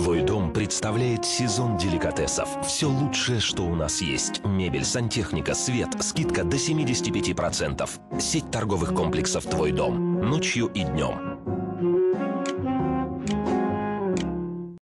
Твой дом представляет сезон деликатесов. Все лучшее, что у нас есть. Мебель, сантехника, свет, скидка до 75%. Сеть торговых комплексов «Твой дом». Ночью и днем.